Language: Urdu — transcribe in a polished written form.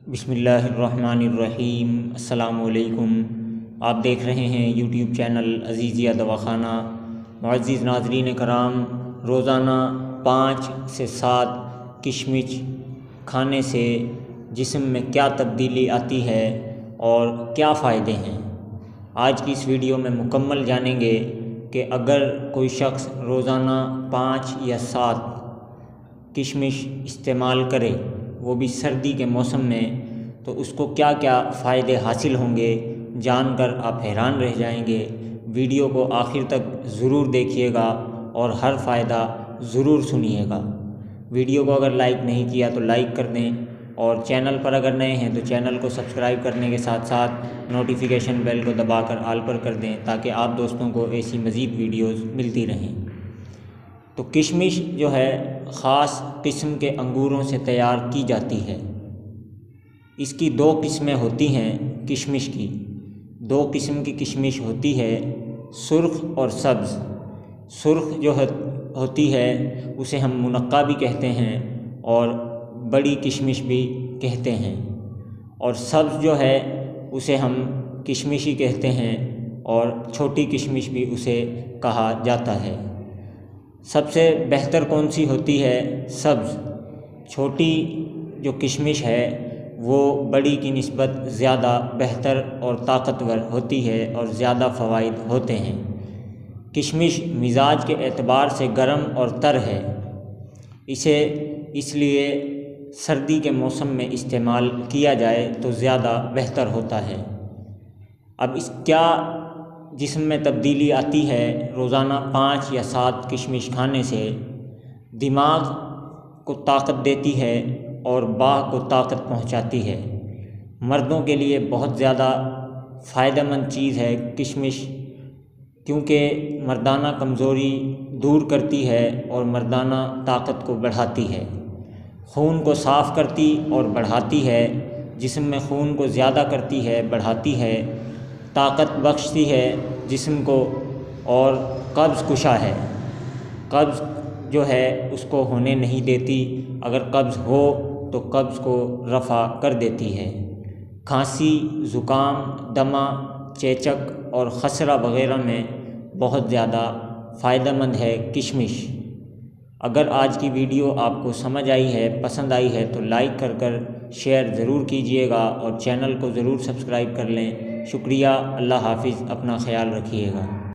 بسم اللہ الرحمن الرحیم۔ السلام علیکم۔ آپ دیکھ رہے ہیں یوٹیوب چینل عزیزیہ دواخانہ۔ معزز ناظرین کرام، روزانہ 5 سے 7 کشمش کھانے سے جسم میں کیا تبدیلی آتی ہے اور کیا فائدے ہیں، آج کی اس ویڈیو میں مکمل جانیں گے کہ اگر کوئی شخص روزانہ 5 یا 7 کشمش استعمال کرے، وہ بھی سردی کے موسم میں، تو اس کو کیا کیا فائدے حاصل ہوں گے، جان کر آپ حیران رہ جائیں گے۔ ویڈیو کو آخر تک ضرور دیکھیے گا اور ہر فائدہ ضرور سنیے گا۔ ویڈیو کو اگر لائک نہیں کیا تو لائک کر دیں، اور چینل پر اگر نئے ہیں تو چینل کو سبسکرائب کرنے کے ساتھ ساتھ نوٹیفیکیشن بیل کو دبا کر آل پر کر دیں، تاکہ آپ دوستوں کو ایسی مزید ویڈیوز ملتی رہیں۔ تو کشمش جو ہے خاص قسم کے انگوروں سے تیار کی جاتی ہے۔ اس کی 2 قسمیں ہوتی ہیں کشمش کی۔ 2 قسم کی کشمش ہوتی ہے، سرخ اور سبز۔ سرخ جو ہوتی ہے اسے ہم منقع بھی کہتے ہیں اور بڑی کشمش بھی کہتے ہیں، اور سبز جو ہے اسے ہم کشمش ہی کہتے ہیں اور چھوٹی کشمش بھی اسے کہا جاتا ہے۔ سب سے بہتر کون سی ہوتی ہے؟ سبز۔ چھوٹی جو کشمش ہے وہ بڑی کی نسبت زیادہ بہتر اور طاقتور ہوتی ہے اور زیادہ فوائد ہوتے ہیں۔ کشمش مزاج کے اعتبار سے گرم اور تر ہے، اسے اس لیے سردی کے موسم میں استعمال کیا جائے تو زیادہ بہتر ہوتا ہے۔ اب اس کیا جسم میں تبدیلی آتی ہے روزانہ 5 یا 7 کشمش کھانے سے؟ دماغ کو طاقت دیتی ہے اور باہ کو طاقت پہنچاتی ہے۔ مردوں کے لیے بہت زیادہ فائدہ مند چیز ہے کشمش، کیونکہ مردانہ کمزوری دور کرتی ہے اور مردانہ طاقت کو بڑھاتی ہے، خون کو صاف کرتی اور بڑھاتی ہے، جسم میں خون کو زیادہ کرتی ہے، بڑھاتی ہے، طاقت بخشتی ہے جسم کو، اور قبض کشا ہے۔ قبض جو ہے اس کو ہونے نہیں دیتی، اگر قبض ہو تو قبض کو رفع کر دیتی ہے۔ کھانسی، زکام، دمہ، چیچک اور خسرہ وغیرہ میں بہت زیادہ فائدہ مند ہے کشمش۔ اگر آج کی ویڈیو آپ کو سمجھ آئی ہے، پسند آئی ہے، تو لائک کر شیئر ضرور کیجیے گا اور چینل کو ضرور سبسکرائب کر لیں۔ شکریہ، اللہ حافظ، اپنا خیال رکھیے گا۔